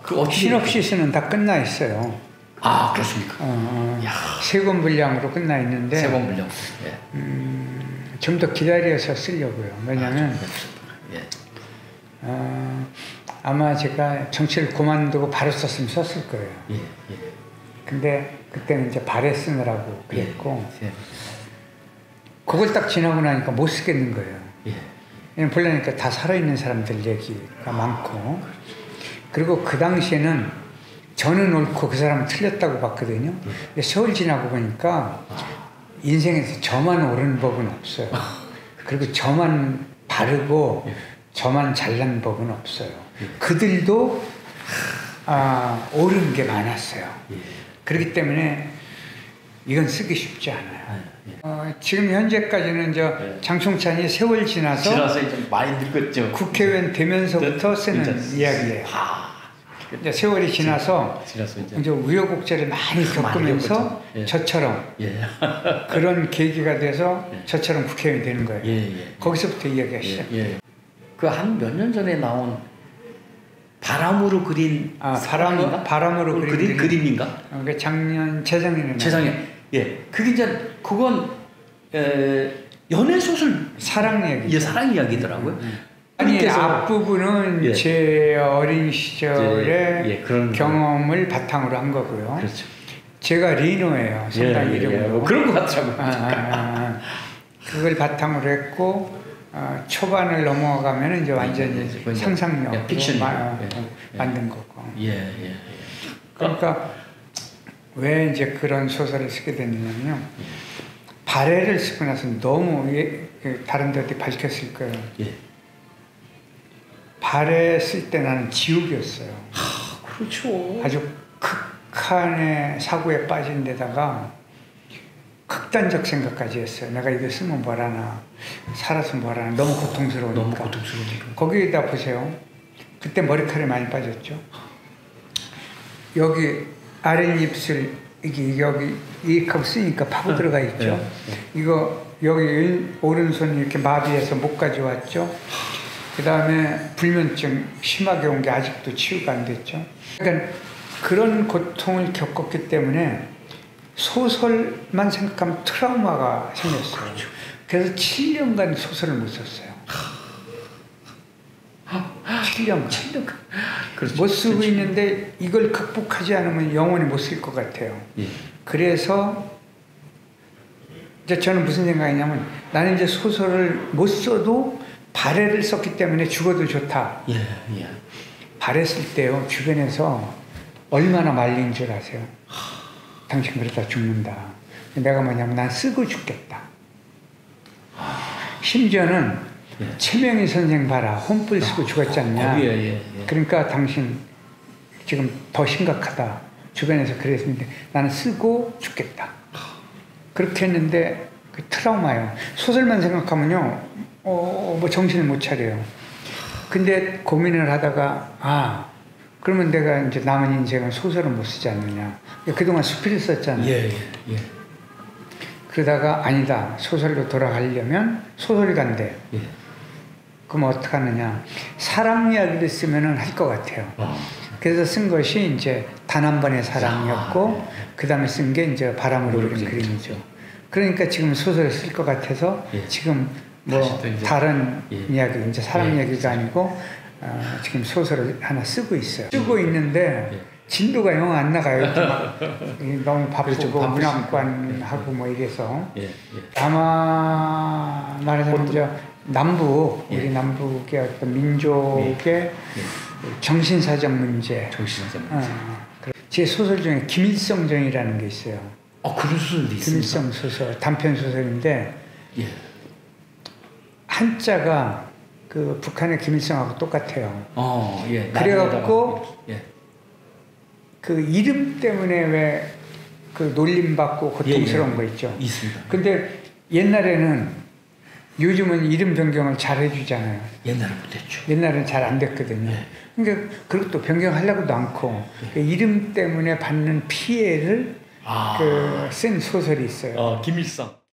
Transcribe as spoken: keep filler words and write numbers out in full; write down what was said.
그 시놉시스는 다 끝나 있어요. 아, 그렇습니까? 어, 세 권 분량으로 끝나 있는데 세 권 분량. 예. 음, 좀 더 기다려서 쓰려고요. 왜냐하면 아, 예. 어, 아마 제가 정치를 그만두고 바로 썼으면 썼을 거예요. 예, 예. 근데 그때는 이제 발에 쓰느라고 그랬고 예, 예. 그걸 딱 지나고 나니까 못 쓰겠는 거예요. 예. 왜냐면 보려니까 다 살아있는 사람들 얘기가 많고, 그리고 그 당시에는 저는 옳고 그 사람은 틀렸다고 봤거든요. 근데 세월 지나고 보니까 인생에서 저만 옳은 법은 없어요. 그리고 저만 바르고 저만 잘난 법은 없어요. 그들도 아, 옳은 게 많았어요. 그렇기 때문에 이건 쓰기 쉽지 않아요. 어, 지금 현재까지는 저 장충찬이 세월 지나서, 지나서 이제 많이 늙었죠. 국회의원 되면서부터 쓰는 이야기예요. 아, 이제 세월이 지나서, 지나서 이제, 이제 우여곡절을 많이 겪으면서 예. 저처럼 예. 그런 계기가 돼서 예. 저처럼 국회의원이 되는 거예요. 예, 예. 거기서부터 이야기가 시작. 예, 예. 그 한 몇 년 전에 나온 바람으로 그린 아, 바람, 바람으로 그린, 그린 그림인가? 어, 그 작년 재작년에 재작년. 예. 그게 이제 그건 에, 연애 소설 사랑 얘기. 예, 사랑 이야기더라고요. 음, 음. 아니 앞부분은 예. 제 어린 시절의 예, 예, 그런 경험을 바탕으로 한 거고요. 그렇죠. 제가 리노예요. 성당 예, 예, 이름으로. 예. 뭐 그런 것 같더라고요. 아, 아, 아, 그걸 바탕으로 했고 어, 초반을 넘어가면 이제 완전히 예, 예, 상상력으로 예, 픽션이고. 마, 예, 예. 만든 거고. 예, 예, 예. 그러니까 왜 이제 그런 소설을 쓰게 됐냐면요. 발해를 쓰고 나서 너무 예, 다른 데 어디 밝혔을 거예요. 예. 발해 쓸 때 나는 지옥이었어요. 아, 그렇죠. 아주 극한의 사고에 빠진 데다가 극단적 생각까지 했어요. 내가 이거 쓰면 뭐라나, 살아서 뭐라나, 너무 고통스러우니까. 너무 고통스러우니까. 거기에다 보세요. 그때 머리카락이 많이 빠졌죠. 여기 아랫입술, 이게 여기 이익하고 쓰니까 파고 들어가 있죠. 네, 네. 이거 여기 오른손이 이렇게 마비해서 목까지 왔죠. 그 다음에 불면증 심하게 온 게 아직도 치유가 안 됐죠. 그러니까 그런 고통을 겪었기 때문에 소설만 생각하면 트라우마가 생겼어요. 그렇죠. 그래서 칠 년간 소설을 못 썼어요. 칠 년간. 칠 년간. 그렇죠. 못 쓰고 그렇죠. 있는데 이걸 극복하지 않으면 영원히 못 쓸 것 같아요. 예. 그래서 이제 저는 무슨 생각이냐면 나는 이제 소설을 못 써도 발해를 썼기 때문에 죽어도 좋다. 예, 예. 발해 쓸 때요 주변에서 얼마나 말린 줄 아세요? 당신 그러다 죽는다. 내가 뭐냐면 난 쓰고 죽겠다. 심지어는 예. 최명희 선생 봐라. 혼불 쓰고 죽었지 않냐. 어, 예, 예, 예. 그러니까 당신 지금 더 심각하다. 주변에서 그랬는데 나는 쓰고 죽겠다. 그렇게 했는데 그 트라우마예요. 소설만 생각하면요. 어, 뭐 정신을 못 차려요. 근데 고민을 하다가 아 그러면 내가 이제 남은 인생은 소설을 못 쓰지 않느냐. 그동안 수필을 썼잖아요. 예, 예, 예. 그러다가 아니다. 소설로 돌아가려면 소설가인데. 예. 그럼 어떡하느냐. 사랑 이야기를 쓰면은 할 것 같아요. 어. 그래서 쓴 것이 이제 단 한 번의 사랑이었고, 아, 예. 그 다음에 쓴 게 이제 바람으로 그린 그림이죠. 그러니까 지금 소설을 쓸 것 같아서 예. 지금 뭐 다른 예. 이야기, 이제 사랑 예. 이야기가 아니고, 어, 지금 소설을 하나 쓰고 있어요. 쓰고 있는데, 예. 진도가 영 안 나가요. 이렇게 막 너무 바쁘고 문학관하고 뭐 이래서. 예. 예. 아마 말하자면 이제 남북, 예. 우리 남북의 어떤 민족의 예. 정신사적 문제. 정신사적 문제. 어, 제 소설 중에 김일성전이라는 게 있어요. 아, 그런 소설도 있습니다. 김일성 소설, 단편 소설인데 예. 한자가 그 북한의 김일성하고 똑같아요. 어, 예. 그래갖고 예. 그 이름 때문에 왜 그 놀림받고 고통스러운 예, 예. 거 있죠. 있습니다. 근데 옛날에는 요즘은 이름 변경을 잘 해주잖아요. 옛날에 못했죠. 옛날에는 잘 안 됐거든요. 예. 그러니까 그것도 변경하려고도 않고 예. 그 이름 때문에 받는 피해를 아. 그 쓴 소설이 있어요. 어, 김일성.